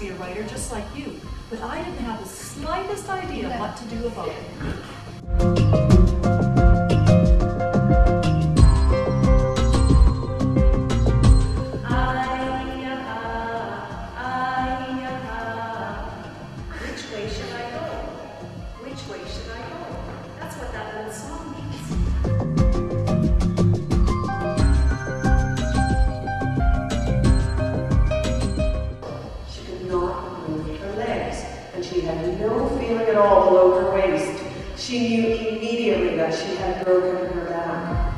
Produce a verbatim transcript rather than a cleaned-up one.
a writer just like you, but I didn't have the slightest idea what to do about it. She had no feeling at all below her waist. She knew immediately that she had broken her back.